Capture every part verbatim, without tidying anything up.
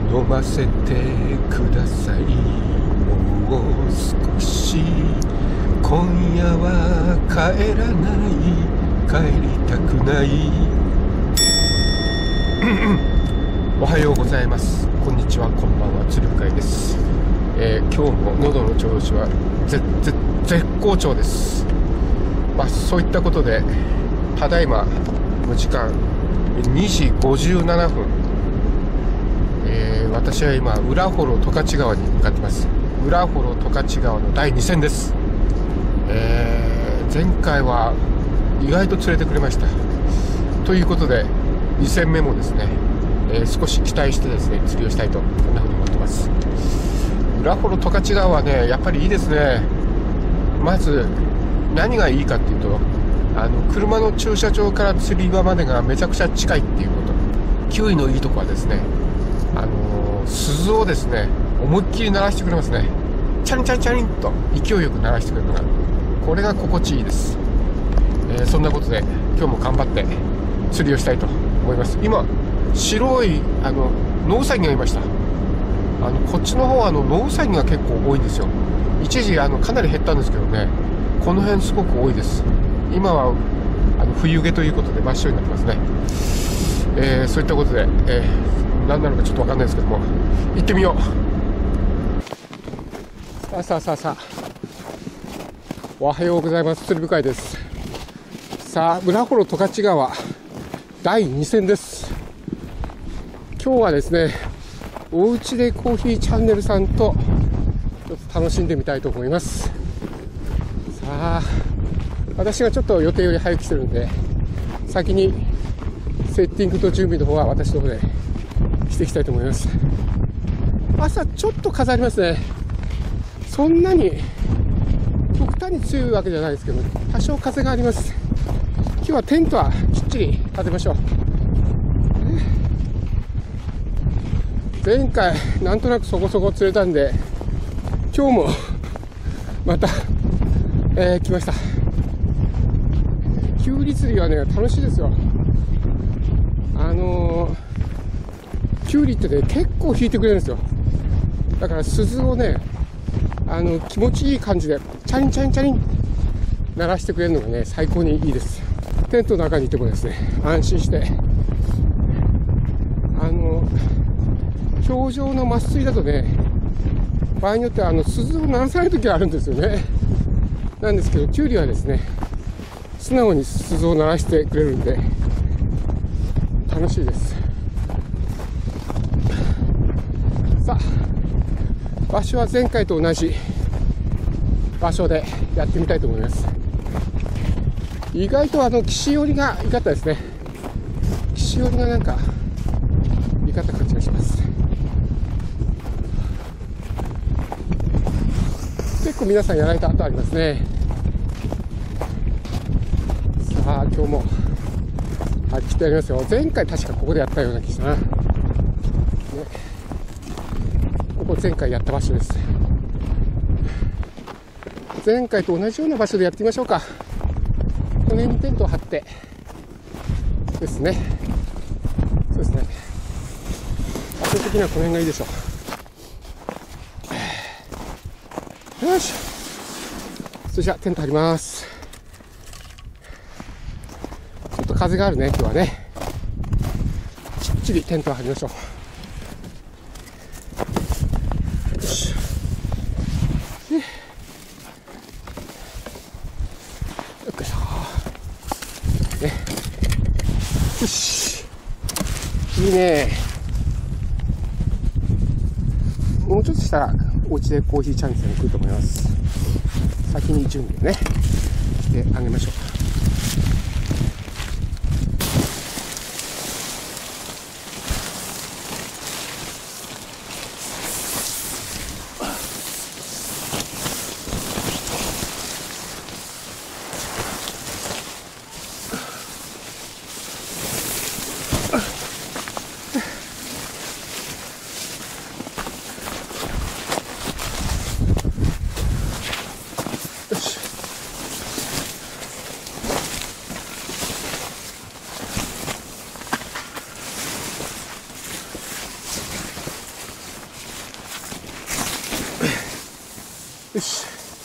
飲ませてください。もう少し今夜は帰らない、帰りたくないおはようございます、こんにちは、こんばんは、鶴深井です。えー、今日も喉の調子は絶絶好調です。まあそういったことで、ただいまの時間にじごじゅうななふん、えー、私は今浦幌十勝川に向かっています。浦幌十勝川のだいに戦です。えー、前回は意外と釣れてくれました。ということでに戦目もですね、えー、少し期待してですね釣りをしたいと、こんなふうに思ってます。浦幌十勝川はね、やっぱりいいですね。まず何がいいかっていうと、あの車の駐車場から釣り場までがめちゃくちゃ近いっていうこと。球威のいいとこはですね、あのー、鈴をですね思いっきり鳴らしてくれますね。チャリンチャリンチャリンと勢いよく鳴らしてくれるのが、これが心地いいです。えー、そんなことで今日も頑張って釣りをしたいと思います。今白いあのノウサギがいました。あのこっちの方はあのノウサギが結構多いんですよ。一時あのかなり減ったんですけどね、この辺すごく多いです。今はあの冬毛ということで真っ白になってますね。えー、そういったことで、えー、何なのかちょっと分かんないですけども、行ってみよう。さあさあさあさあ、おはようございます、鶴深井です。さあ浦幌十勝川だいに戦です。今日はですね、おうちでコーヒーチャンネルさんとちょっと楽しんでみたいと思います。さあ私がちょっと予定より早く来てるんで、先にセッティングと準備の方は私の方でしていきたいと思います。朝ちょっと風ありますね。そんなに極端に強いわけじゃないですけど、多少風があります。今日はテントはきっちり立てましょう。前回なんとなくそこそこ釣れたんで、今日もまた、えー、来ました。キュウリ釣りはね楽しいですよ。あのー、キュウリってね結構引いてくれるんですよ。だから鈴をね、あの気持ちいい感じでチャリンチャリンチャリン鳴らしてくれるのがね最高にいいです。テントの中にいてもですね安心して、あの氷上の麻酔だとね、場合によってはあの鈴を鳴らさない時があるんですよね。なんですけどキュウリはですね素直に鈴を鳴らしてくれるんで楽しいです。さあ場所は前回と同じ場所でやってみたいと思います。意外とあの岸寄りが良かったですね。岸寄りがなんか良かった感じがします。結構皆さんやられた後ありますね。さあ今日もはっきりやりますよ。前回確かここでやったような気がしたな、ね、ここ前回やった場所です。前回と同じような場所でやってみましょうか。この辺にテントを張ってですね。そうですね、場所的にはこの辺がいいでしょう。よし、それじゃあテント張ります。ちょっと風があるね今日はね。きっちりテントを張りましょう。よし、よっしょ、ね、よし、いいね。もうちょっとしたらお家でコーヒーチャンネルに来ると思います。先に準備をねしてあげましょう。 よし。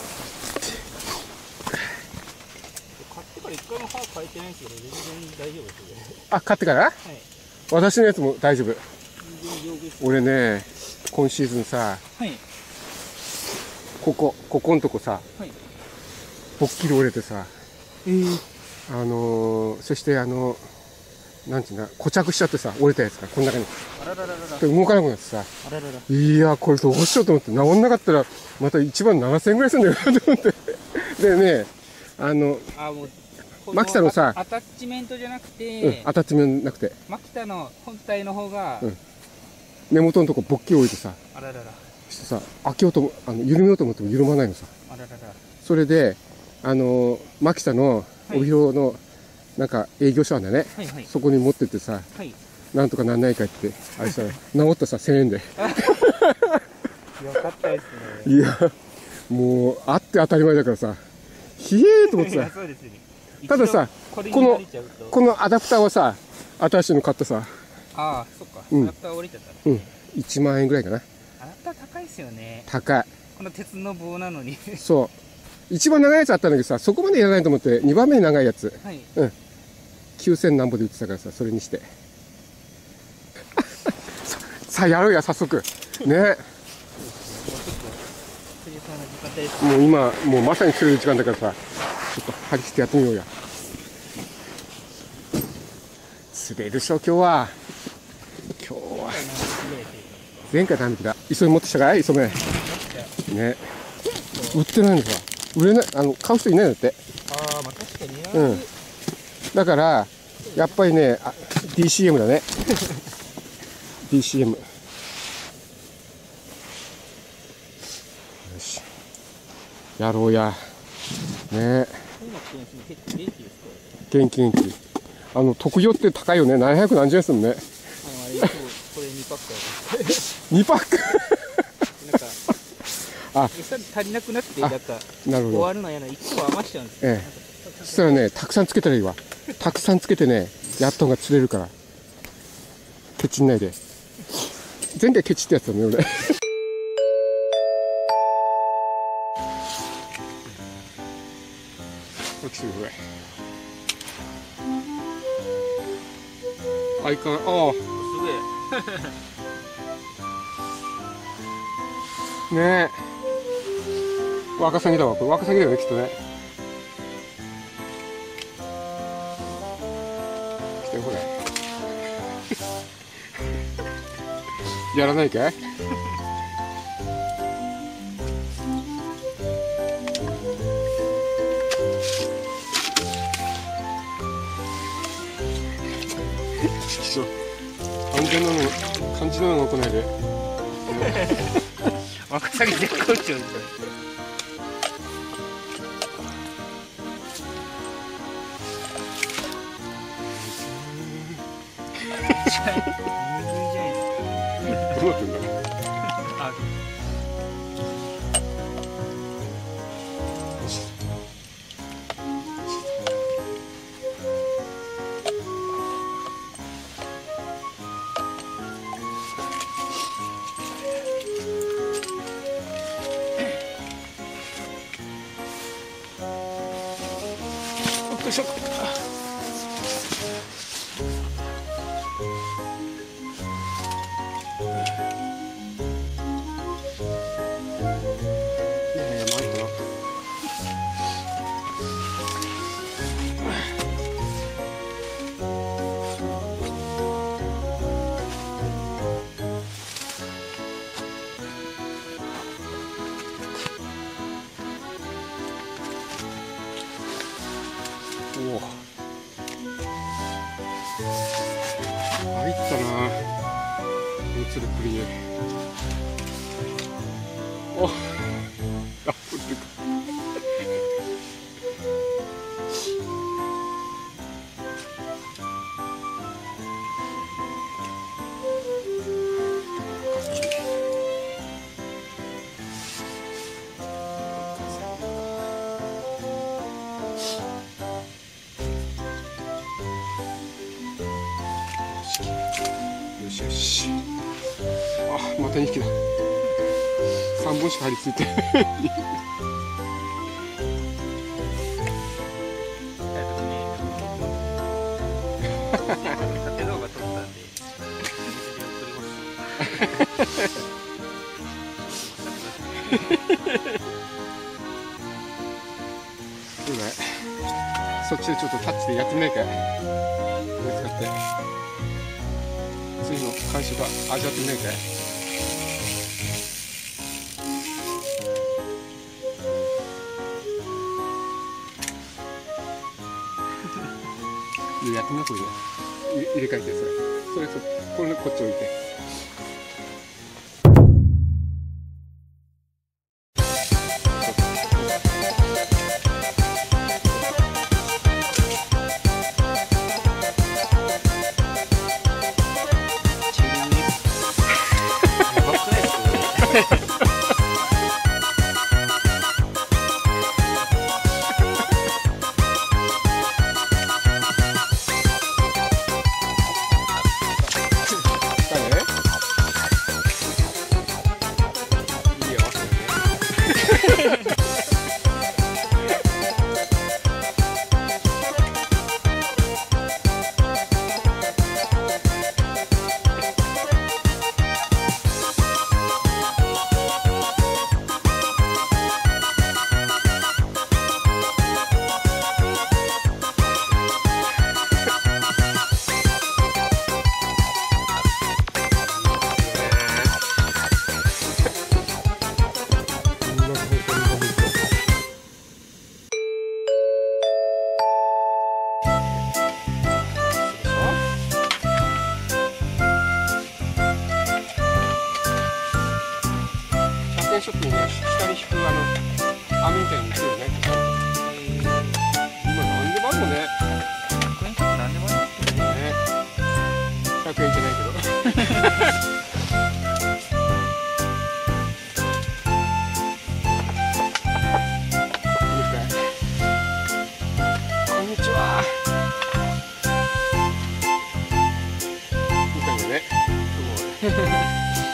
買ってから一回も歯変えてないんですけど、全然大丈夫ですよね。 あ、買ってから？ はい。 私のやつも大丈夫。 全然丈夫です。 俺ね、今シーズンさ、 はい。 ここ、ここんとこさ、 はい。 ぽっきり折れてさ、 えー、 あのー、そしてあの、なんていうんだ、固着しちゃってさ、折れたやつがこの中に。 あららららら。 で動かなくなってさ、 あららら。 いやー、これどうしようと思って、治んなかったら、またいちまんななせんえんぐらいするんだよなと思って。でね、あの、 あ、もう、こマキタのさアタッチメントじゃなくて、 うん、アタッチメントなくて、 マキタの本体の方が、 うん、根元のとこぼっきり置いてさ、 あららら。 そしてさ、開けようとも、あの、緩めようと思っても緩まないのさ。 あららら。 それで、あの、マキタの帯広の、なんか営業所あんだね、 はいはい、 そこに持ってってさ、 はい、 なんとかなんないかって、あれしたら、治ったさ、せんえんで。 よかったですね。 いや、もう、あって当たり前だからさ、ひえーと思ってさ、 そうですね、 たださ、この、このアダプターはさ、新しいの買ったさ、 ああ、そっか、 うん、 アダプター折れちゃった、 うん、いちまんえんぐらいかな。 アダプター高いですよね。 高い。 この鉄の棒なのに。 そう。一番長いやつあったんだけどさ、そこまでいらないと思って、にばんめに長いやつ。 はい。 うん。きゅうせんなんぼで売ってたからさ、それにして。さあ、やろうや、早速。ね。もう今、もうまさに釣れる時間だからさ、ちょっと張り切ってやってみようや。釣れるでしょ、今日は。今日は。前回ダメだ。磯に持ってきたかい磯目。ね。売ってないのさ。売れない、あの、買う人いないんだって。 ああ、まあ確かにな。 うん。だから、やっぱりね、あ ディーシーエム だね。ディーシーエム。よし。やろうや。ね。元気元気。あの、特養って高いよね。ななひゃくなんじゅうえんするもんね。 あの、あれ、これにパックある。 にパックなんか、 あ、 餌足りなくなって、なんか、 なるほど。 終わるのやな、いっこ余しちゃうんですよ。 ええ。そしたらね、たくさんつけたらいいわ。たくさんつけてね、やった方が釣れるから。ケチんないで。前回ケチってやつだね、俺。落ちてる、これ。相変わらず、ああ。すげえ。ねえ。ワカサギだわ。これワカサギだよね、きっとね。来てよ、ほら。やらないかい？完全なの、感じなのが来ないで。 ワカサギ絶好調ですよ。 どうなってんだろう。 あ、 よいしょ。おお、入ったな、映るプリエ。お、あ、これか。よしよし。あ、またにひきだ。 さんぼんしか張り付いてる縦動画撮ったんでどうだい、そっちでちょっとタッチでやってみないかい、これ使って次の感触は味わってみないかい。やってみな、これで入れ替えて、それそれとこれこっち置いて。ショップにね、下に引くあの網みたいに売ってるよね。今何でもあるのね。 ひゃくえんショップ何でもありますけどね。 ひゃくえんじゃないけど。こんにちは。みたいなね。